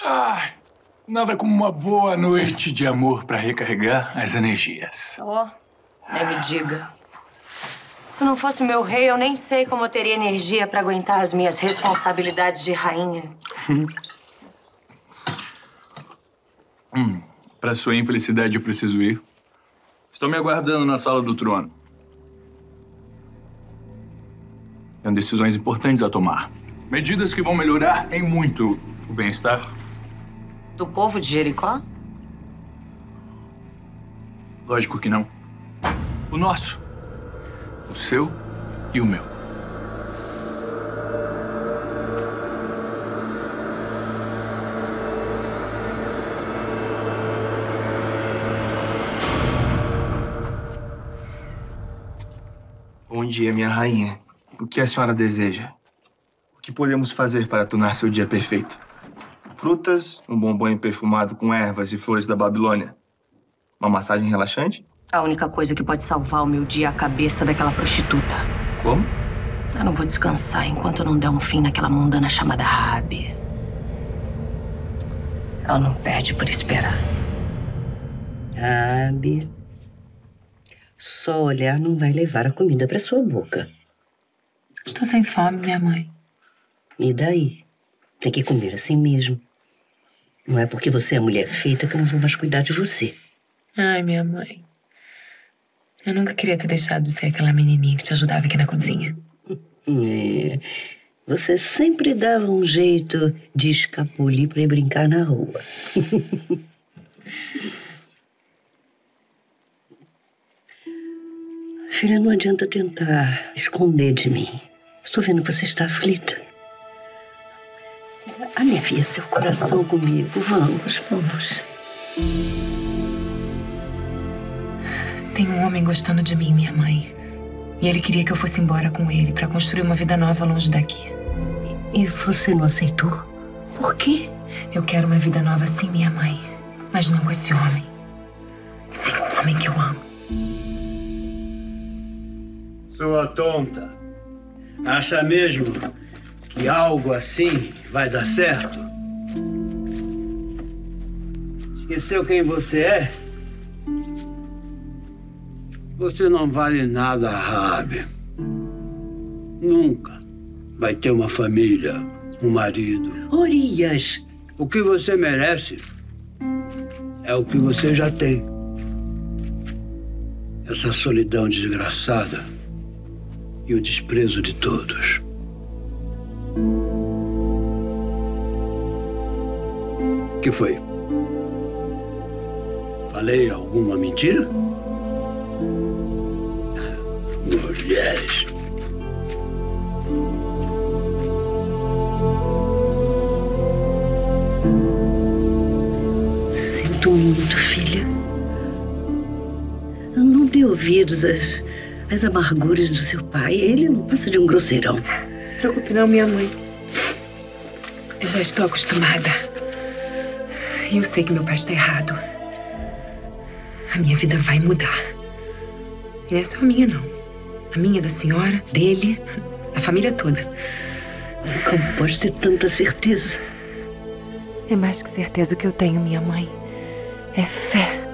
Ah, nada como uma boa noite de amor para recarregar as energias. Oh, nem me diga. Se não fosse meu rei, eu nem sei como eu teria energia para aguentar as minhas responsabilidades de rainha. Para sua infelicidade, eu preciso ir. Estão me aguardando na sala do trono. Tenho decisões importantes a tomar. Medidas que vão melhorar em muito o bem-estar Do povo de Jericó? Lógico que não. O nosso. O seu e o meu. Bom dia, minha rainha. O que a senhora deseja? O que podemos fazer para tornar seu dia perfeito? Frutas, um bom banho perfumado com ervas e flores da Babilônia. Uma massagem relaxante? A única coisa que pode salvar o meu dia é a cabeça daquela prostituta. Como? Eu não vou descansar enquanto eu não der um fim naquela mundana chamada Raabe. Ela não perde por esperar. Raabe. Só olhar não vai levar a comida para sua boca. Estou sem fome, minha mãe. E daí? Tem que comer assim mesmo. Não é porque você é mulher feita que eu não vou mais cuidar de você. Ai, minha mãe. Eu nunca queria ter deixado de ser aquela menininha que te ajudava aqui na cozinha. É. Você sempre dava um jeito de escapulir para ir brincar na rua. Filha, não adianta tentar esconder de mim. Estou vendo que você está aflita. Alivia seu coração comigo. Vamos. Tem um homem gostando de mim, minha mãe. E ele queria que eu fosse embora com ele para construir uma vida nova longe daqui. E você não aceitou? Por quê? Eu quero uma vida nova sim, minha mãe. Mas não com esse homem. Sim, com o homem que eu amo. Sua tonta. Acha mesmo que algo assim vai dar certo? Esqueceu quem você é? Você não vale nada, Raabe. Nunca vai ter uma família, um marido. Urias! O que você merece é o que você já tem. Essa solidão desgraçada e o desprezo de todos. O que foi? Falei alguma mentira? Mulheres. Sinto muito, filha. Não dê ouvidos às amarguras do seu pai. Ele não passa de um grosseirão. Não se preocupe não, minha mãe. Eu já estou acostumada. E eu sei que meu pai está errado. A minha vida vai mudar. E não é só a minha, não. A minha, da senhora, dele, da família toda. Como pode ter tanta certeza? É mais que certeza o que eu tenho, minha mãe. É fé.